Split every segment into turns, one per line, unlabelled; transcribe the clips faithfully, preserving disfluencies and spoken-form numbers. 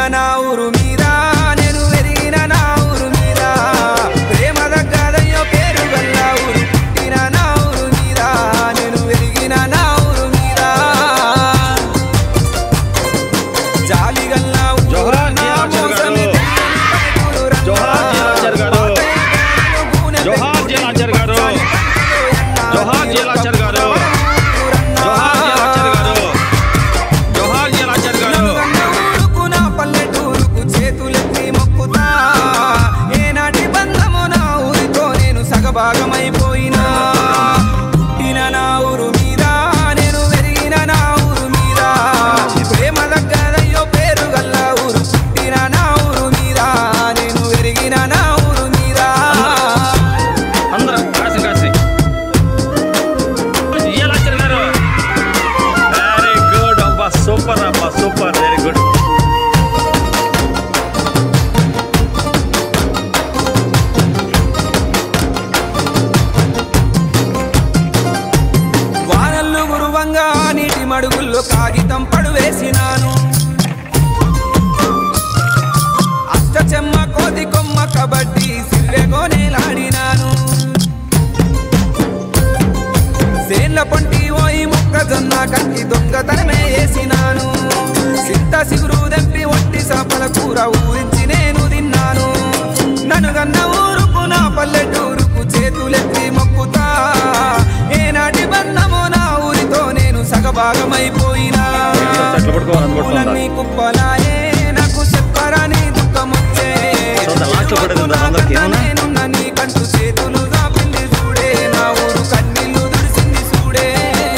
నా ఊరు మీద నేను వెరిగిన నా ఊరు మీద ప్రేమ దగ్గరయ్యో పేరు గల్ల ఊరు పుట్టిన నా ఊరు మీద నేను వెరిగిన నా ఊరు మీద జాలి గల్ల భాగమైపోయినా పుట్టిన నా ఊరు మీద నేను వెరిగిన నా ఊరు మీద ప్రేమ దగ్గరయ్యో పేరు గల్ల ఊరు పుట్టిన నా ఊరు మీద నేను వెరిగిన నా ఊరు మీద
అందరూ కాసి కాసి వెరీ గుడ్ అబ్బా సూపర్ అబ్బా సూపర్ వెరీ గుడ్ నీటి మడుగుల్లో కాగితం పడువేసినాను అష్ట చెమ్మ కోతి కొమ్మ కబడ్డీ సిల్లెగోనేలాడినాను సేన్ల పొంటి ఓయి మొక్కజొన్న కంటి దొంగతనమే వేసినాను సింత సిగురు దెంపి ఒట్టి సాపల కూర ఊరించి నేను తిన్నాను నన్ను గన్న ఊరుకు నా పల్లెటూరుకు చేతులెత్తి మొక్కుతా ఏనాటి బంధమో నా ఊరితో నేను సగభాగమైపోయినా పూలన్నీ కుప్పలాయే నాకు చెప్పరాని దుఃఖమొచ్చే నేనున్న నీ కంటూ చేతులు దాపింది చూడే నా ఊరు కన్నీళ్ళు దుడిసింది చూడే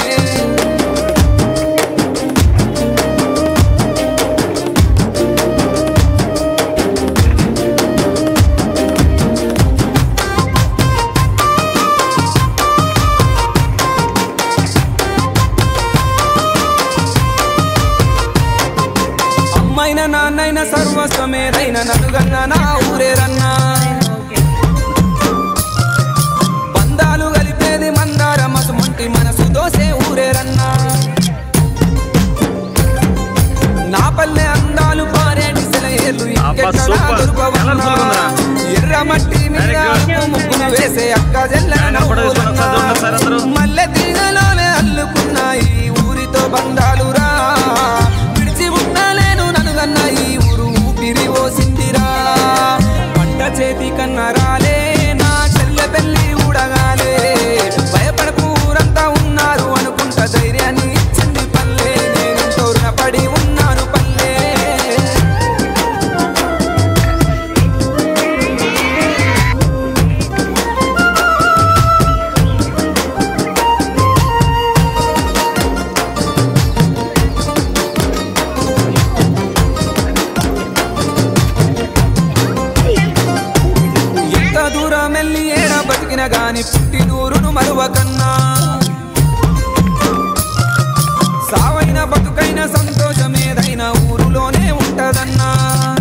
అమ్మైనా నాన్నైనా సర్వస్వమేదైనా నలుగన్న నా ఊరేరన్నా బంధాలు కలిపేది మందార మసుమంటి మనసు దోసే ఊరేరన్నా నా పల్లె అందాలు పారేటి సెలయేర్లు ఎర్ర మట్టి మీద ముగ్గులు వేసే అక్క జల్ల మల్లె తీగలోనే అల్లుకున్నాయి ఊరితో బంధాలు రా విడిచి ఉండలేను ననుగన్న ఈ ఊరు ఊపిరి ఓసిందిరా పంట చేతి కన్నా రాలే నా చెల్లె పెళ్లి ఊడగాలే భయపడకు ఊరంతా ఉన్నారు అనుకుంటా ధైర్యాన్ని ఇచ్చింది పల్లె నేను తోరున పడి ఉన్నాను పల్లె దూరం వెళ్ళి ఏడా బతికిన గాని పుట్టి నూరును మరువకన్నా సావైన బతుకైన సంతోషమేదైనా ఊరులోనే ఉంటదన్నా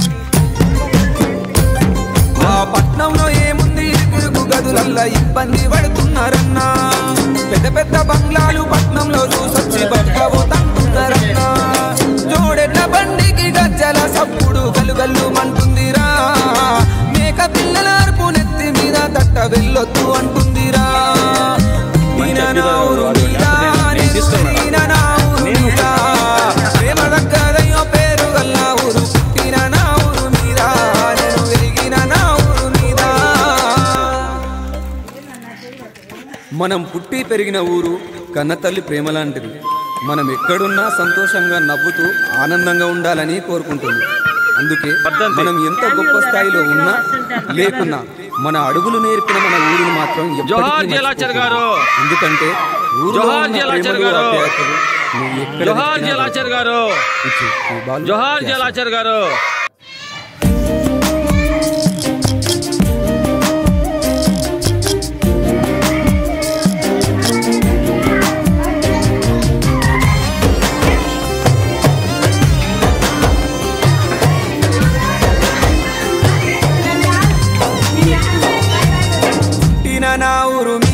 ఆ పట్నంలో ఏముంది ఇరుకు గదులల్లా ఇబ్బంది పడుతున్నారన్నా పెద్ద పెద్ద బంగ్లాలు పట్నంలో చూసొచ్చి బతకబోతున్నారన్నా జోడెడ్ల బండికి గజ్జల సప్పుడు గలుగల్లు మంటుందిరా మేక పిల్లల అరుపు నెత్తి మీద తట్ట వెళ్ళొద్దు అంటుందిరా ప్రేమ దగ్గరయ్యో పేరు గల్ల ఊరు పుట్టిన నా ఊరు మీద నేను వెలిగిన నా ఊరు మీద మనం పుట్టి పెరిగిన ఊరు కన్నతల్లి ప్రేమ లాంటిది మనం ఎక్కడున్నా సంతోషంగా నవ్వుతూ ఆనందంగా ఉండాలని కోరుకుంటుంది అందుకే మనం ఎంత గొప్ప స్థాయిలో ఉన్నా లేకున్నా మన అడుగులు నేర్పిన మన ఊరిని మాత్రం ఎందుకంటే జోహార్ జలాచర్ గారు జోహార్ జలాచర్ గారు జోహార్ జలాచర్ గారు
నా ఊరు